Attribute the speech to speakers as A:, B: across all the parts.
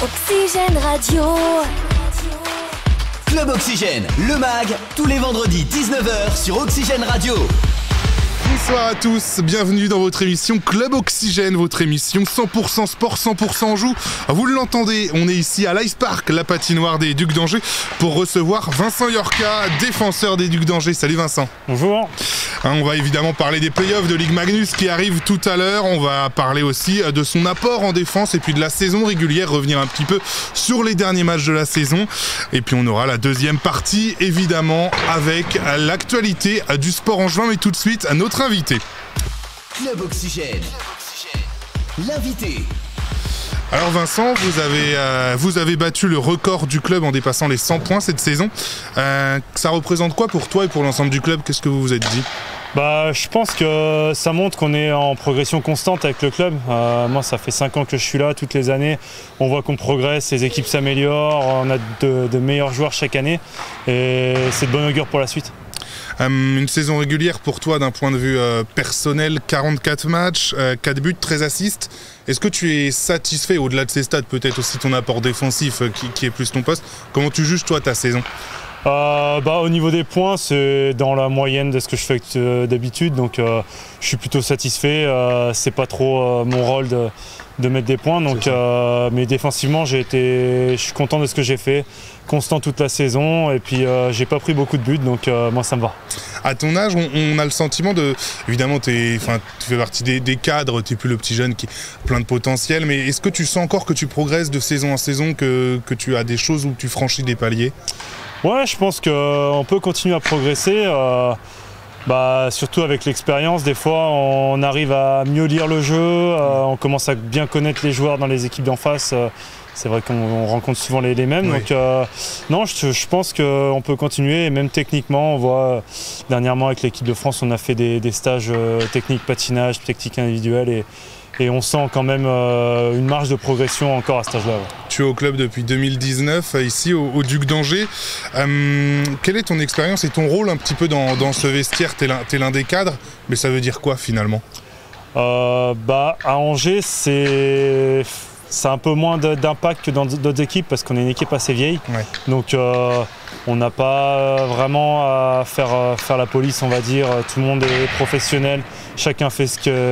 A: Oxygène Radio.
B: Club Oxygène, le mag, tous les vendredis 19h sur Oxygène Radio.
C: Bonsoir à tous, bienvenue dans votre émission Club Oxygène, votre émission 100% sport, 100% joue. Vous l'entendez, on est ici à l'Ice Park, la patinoire des Ducs d'Angers, pour recevoir Vincent Yorka, défenseur des Ducs d'Angers. Salut Vincent.
D: Bonjour.
C: On va évidemment parler des playoffs de Ligue Magnus qui arrivent tout à l'heure. On va parler aussi de son apport en défense et puis de la saison régulière, revenir un petit peu sur les derniers matchs de la saison. Et puis on aura la deuxième partie, évidemment, avec l'actualité du sport angevin. Mais tout de suite, notre invité.
B: Club Oxygène. L'invité.
C: Alors Vincent, vous avez battu le record du club en dépassant les 100 points cette saison. Ça représente quoi pour toi et pour l'ensemble du club? Qu'est-ce que vous vous êtes dit?
D: Je pense que ça montre qu'on est en progression constante avec le club. Moi, ça fait 5 ans que je suis là, toutes les années. On voit qu'on progresse, les équipes s'améliorent, on a de meilleurs joueurs chaque année. Et c'est de bon augure pour la suite.
C: Une saison régulière pour toi d'un point de vue personnel, 44 matchs, 4 buts, 13 assists. Est-ce que tu es satisfait, au-delà de ces stats, peut-être aussi ton apport défensif qui est plus ton poste? Comment tu juges toi ta saison?
D: Au niveau des points, c'est dans la moyenne de ce que je fais d'habitude, donc je suis plutôt satisfait. C'est pas trop mon rôle de mettre des points, donc, mais défensivement je suis content de ce que j'ai fait, constant toute la saison, et puis j'ai pas pris beaucoup de buts, donc moi ça me va.
C: À ton âge, on a le sentiment évidemment tu fais partie des cadres, tu n'es plus le petit jeune qui a plein de potentiel, mais est-ce que tu sens encore que tu progresses de saison en saison, que tu as des choses où tu franchis des paliers?
D: Ouais, je pense qu'on peut continuer à progresser, surtout avec l'expérience. Des fois, on arrive à mieux lire le jeu, on commence à bien connaître les joueurs dans les équipes d'en face. C'est vrai qu'on rencontre souvent les mêmes. Oui. Donc, non, je pense qu'on peut continuer, et même techniquement, on voit dernièrement avec l'équipe de France, on a fait des stages techniques patinage, technique individuelle, et on sent quand même une marge de progression encore à cet âge-là. Ouais.
C: Tu es au club depuis 2019, ici au Duc d'Angers. Quelle est ton expérience et ton rôle un petit peu dans ce vestiaire? T'es l'un des cadres, mais ça veut dire quoi finalement?
D: À Angers, c'est un peu moins d'impact que dans d'autres équipes parce qu'on est une équipe assez vieille. Ouais. Donc on n'a pas vraiment à faire la police, on va dire. Tout le monde est professionnel, chacun fait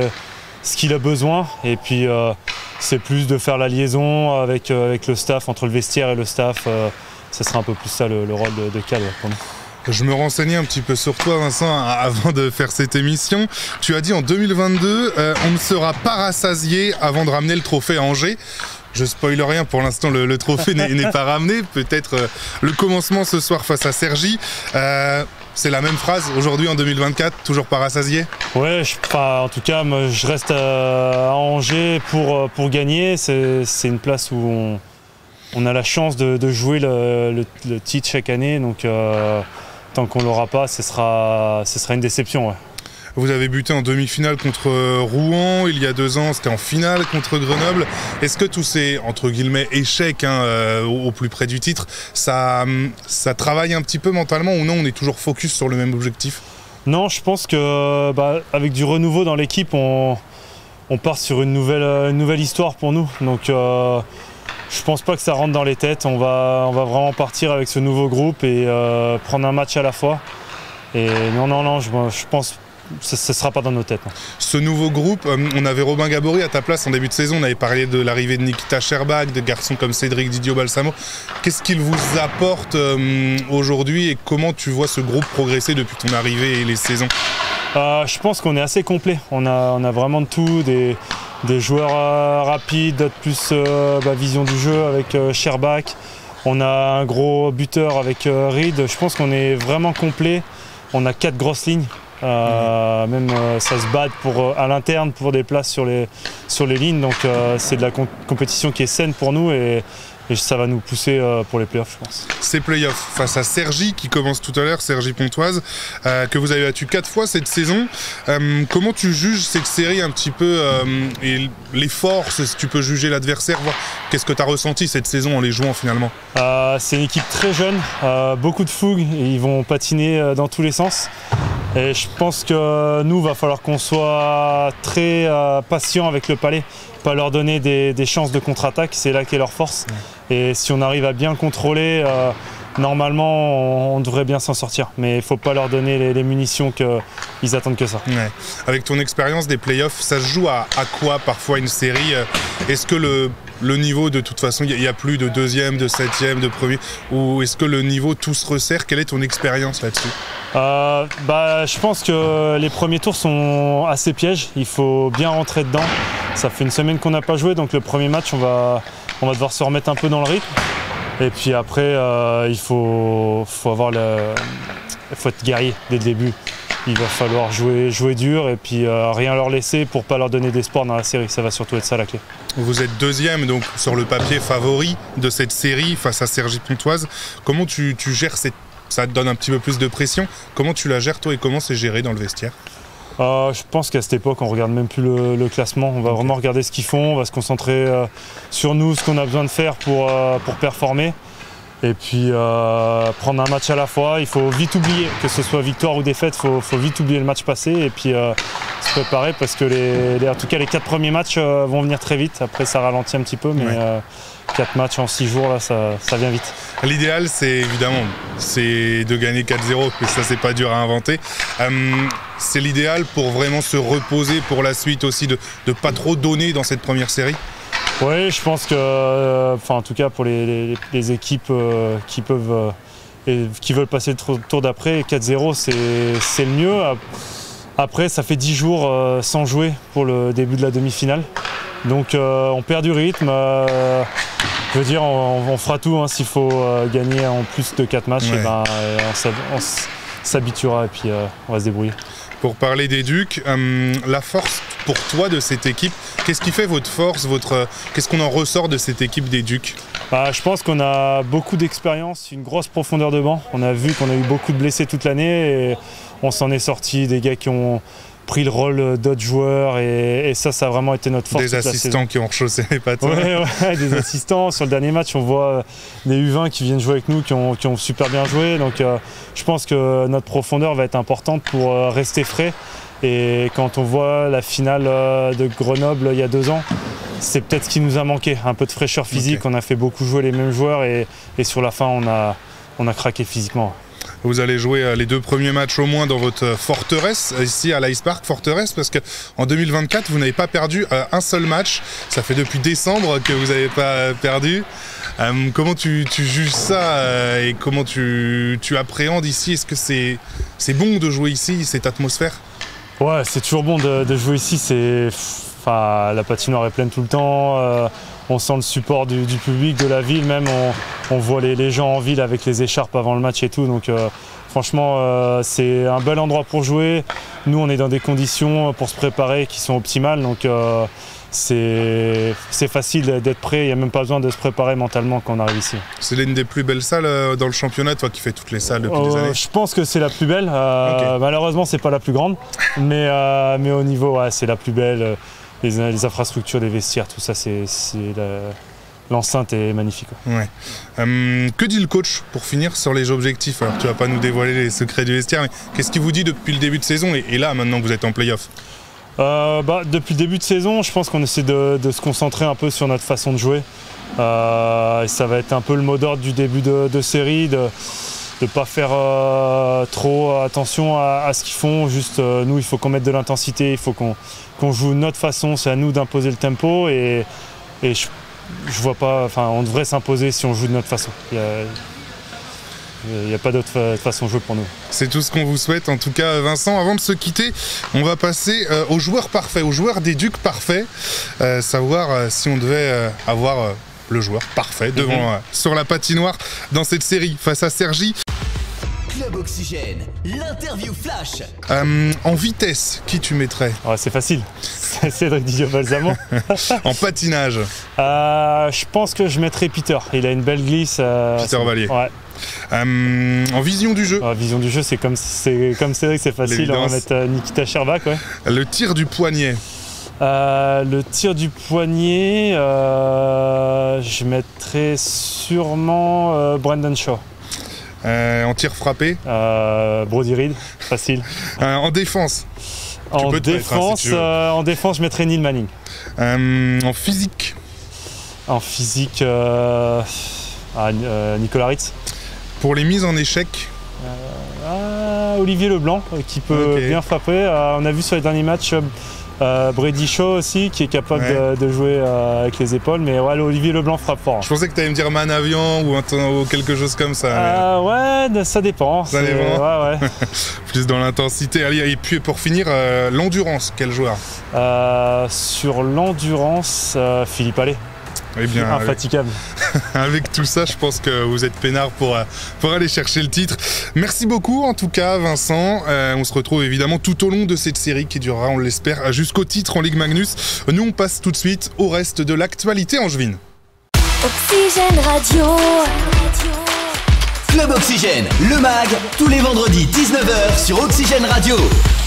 D: ce qu'il a besoin, et puis c'est plus de faire la liaison avec le staff, entre le vestiaire et le staff. Ce sera un peu plus ça le rôle de cadre pour nous.
C: Je me renseignais un petit peu sur toi, Vincent, avant de faire cette émission. Tu as dit en 2022, on ne sera pas rassasié avant de ramener le trophée à Angers. Je spoil rien, pour l'instant le trophée n'est pas ramené. Peut-être le commencement ce soir face à Cergy. C'est la même phrase aujourd'hui en 2024, toujours pas rassasié? Ouais,
D: en tout cas, moi, je reste à Angers pour gagner. C'est une place où on a la chance de jouer le titre chaque année. Donc tant qu'on l'aura pas, ce sera une déception. Ouais.
C: Vous avez buté en demi-finale contre Rouen, il y a 2 ans, c'était en finale contre Grenoble. Est-ce que tous ces, entre guillemets, échecs au plus près du titre, ça travaille un petit peu mentalement ou non, on est toujours focus sur le même objectif?
D: Non, je pense que avec du renouveau dans l'équipe, on part sur une nouvelle histoire pour nous. Donc je pense pas que ça rentre dans les têtes. On va vraiment partir avec ce nouveau groupe et prendre un match à la fois. Et non, je pense ce ne sera pas dans nos têtes.
C: Ce nouveau groupe, on avait Robin Gabory à ta place en début de saison, on avait parlé de l'arrivée de Nikita Sherbak, de garçons comme Cédric Didio-Balsamo. Qu'est-ce qu'il vous apporte aujourd'hui et comment tu vois ce groupe progresser depuis ton arrivée et les saisons?
D: Je pense qu'on est assez complet, on a vraiment de tout, des joueurs rapides, d'autres plus vision du jeu avec Sherbak. On a un gros buteur avec Reed. Je pense qu'on est vraiment complet, on a 4 grosses lignes. Même ça se bat à l'interne pour des places sur les lignes, donc c'est de la compétition qui est saine pour nous et ça va nous pousser pour les playoffs, je pense.
C: Ces playoffs face à Cergy qui commence tout à l'heure, Cergy-Pontoise, que vous avez battu 4 fois cette saison. Comment tu juges cette série un petit peu et les forces, si tu peux juger l'adversaire, voir qu'est-ce que tu as ressenti cette saison en les jouant finalement?
D: C'est une équipe très jeune, beaucoup de fougue, et ils vont patiner dans tous les sens. Et je pense que nous, il va falloir qu'on soit très patient avec le palais, pas leur donner des chances de contre-attaque, c'est là qu'est leur force. Et si on arrive à bien contrôler, normalement on devrait bien s'en sortir. Mais il ne faut pas leur donner les munitions qu'ils attendent que ça.
C: Ouais. Avec ton expérience des playoffs, ça se joue à quoi parfois une série? Est-ce que le niveau, de toute façon, il n'y a plus de deuxième, de septième, de premier, ou est-ce que le niveau tout se resserre? Quelle est ton expérience là-dessus?
D: Je pense que les premiers tours sont assez pièges, il faut bien rentrer dedans. Ça fait une semaine qu'on n'a pas joué, donc le premier match on va devoir se remettre un peu dans le rythme. Et puis après il faut être guerrier dès le début. Il va falloir jouer dur et puis rien leur laisser pour pas leur donner d'espoir dans la série. Ça va surtout être ça la clé.
C: Vous êtes deuxième, donc sur le papier favori de cette série face à Cergy-Pontoise. Comment tu gères ça te donne un petit peu plus de pression. Comment tu la gères toi et comment c'est géré dans le vestiaire?
D: Je pense qu'à cette époque on regarde même plus le classement. On va vraiment regarder ce qu'ils font, on va se concentrer sur nous, ce qu'on a besoin de faire pour performer. Et puis prendre un match à la fois, il faut vite oublier, que ce soit victoire ou défaite, il faut vite oublier le match passé et puis se préparer parce que en tout cas les 4 premiers matchs vont venir très vite. Après ça ralentit un petit peu, mais 4 matchs en 6 jours, là, ça vient vite.
C: L'idéal, c'est de gagner 4-0, mais ça, c'est pas dur à inventer. C'est l'idéal pour vraiment se reposer pour la suite aussi, de pas trop donner dans cette première série.
D: Oui, je pense que, en tout cas pour les équipes qui veulent passer le tour d'après, 4-0, c'est le mieux. Après, ça fait 10 jours sans jouer pour le début de la demi-finale. Donc on perd du rythme. Je veux dire, on fera tout hein, s'il faut gagner en plus de 4 matchs. Et on s'habituera et puis on va se débrouiller.
C: Pour parler des Ducs, la force pour toi de cette équipe, qu'est-ce qui fait votre force, qu'est-ce qu'on en ressort de cette équipe des Ducs?
D: Je pense qu'on a beaucoup d'expérience, une grosse profondeur de banc. On a vu qu'on a eu beaucoup de blessés toute l'année et on s'en est sorti, des gars qui ont pris le rôle d'autres joueurs et ça a vraiment été notre force.
C: Des assistants qui ont rechaussé les patins.
D: Ouais, des assistants. Sur le dernier match, on voit des U20 qui viennent jouer avec nous, qui ont super bien joué. Donc je pense que notre profondeur va être importante pour rester frais. Et quand on voit la finale de Grenoble il y a 2 ans, c'est peut-être ce qui nous a manqué. Un peu de fraîcheur physique, on a fait beaucoup jouer les mêmes joueurs et sur la fin, on a craqué physiquement.
C: Vous allez jouer les 2 premiers matchs au moins dans votre forteresse, ici à l'Ice Park, forteresse, parce qu'en 2024, vous n'avez pas perdu un seul match. Ça fait depuis décembre que vous n'avez pas perdu. Comment tu juges ça et comment tu appréhendes ici? Est-ce que c'est bon de jouer ici, cette atmosphère?
D: Ouais, c'est toujours bon de jouer ici. La patinoire est pleine tout le temps. On sent le support du public, de la ville même. On voit les gens en ville avec les écharpes avant le match et tout. Donc franchement, c'est un bel endroit pour jouer. Nous, on est dans des conditions pour se préparer qui sont optimales. Donc c'est facile d'être prêt. Il n'y a même pas besoin de se préparer mentalement quand on arrive ici. C'est
C: l'une des plus belles salles dans le championnat, toi qui fais toutes les salles depuis des années?
D: Je pense que c'est la plus belle. Okay. Malheureusement, c'est pas la plus grande. Mais au niveau, c'est la plus belle. Les infrastructures, les vestiaires, tout ça, l'enceinte est magnifique.
C: Ouais. Que dit le coach pour finir sur les objectifs? Alors tu vas pas nous dévoiler les secrets du vestiaire, mais qu'est-ce qu'il vous dit depuis le début de saison et là maintenant que vous êtes en play-off?
D: Depuis le début de saison, je pense qu'on essaie de se concentrer un peu sur notre façon de jouer. Et ça va être un peu le mot d'ordre du début de série, de ne pas faire trop attention à ce qu'ils font. Juste nous, il faut qu'on mette de l'intensité, il faut qu'on joue de notre façon, c'est à nous d'imposer le tempo et je vois pas, on devrait s'imposer si on joue de notre façon. Il n'y a pas d'autre façon de jouer pour nous.
C: C'est tout ce qu'on vous souhaite. En tout cas, Vincent, avant de se quitter, on va passer au joueur parfait, au joueur des Ducs parfait. Savoir si on devait avoir le joueur parfait devant, sur la patinoire dans cette série face à Cergy.
B: Club Oxygène, l'interview flash.
C: En vitesse, qui tu mettrais?
D: C'est facile, c'est Cédric Didier-Balsamo.
C: En patinage?
D: Je pense que je mettrais Peter, il a une belle glisse.
C: Peter Vallier.
D: Ouais.
C: En vision du jeu?
D: Vision du jeu, c'est comme Cédric, c'est facile, on va mettre Nikita Sherbak. Ouais.
C: Le tir du poignet?
D: Le tir du poignet, je mettrais sûrement Brendan Shaw.
C: En tir frappé
D: Brody Reed, facile.
C: En défense
D: En défense, en défense, je mettrais Neil Manning.
C: En physique
D: En physique, Nicolas Ritz.
C: Pour les mises en échec
D: Olivier Leblanc, qui peut bien frapper. On a vu sur les derniers matchs Brady Shaw aussi, qui est capable de jouer avec les épaules. Mais ouais, Olivier Leblanc frappe fort.
C: Je pensais que tu allais me dire Manavian ou quelque chose comme ça.
D: Ouais, ça dépend.
C: Ça dépend.
D: Ouais.
C: Plus dans l'intensité. Et puis pour finir, l'endurance, quel joueur
D: Sur l'endurance, Philippe Allais.
C: Eh bien,
D: infatigable.
C: Avec tout ça, je pense que vous êtes peinard pour aller chercher le titre. Merci beaucoup en tout cas, Vincent. On se retrouve évidemment tout au long de cette série qui durera, on l'espère, jusqu'au titre en Ligue Magnus. Nous, on passe tout de suite au reste de l'actualité angevine.
A: Oxygène Radio.
B: Club Oxygène, le MAG, tous les vendredis 19h sur Oxygène Radio.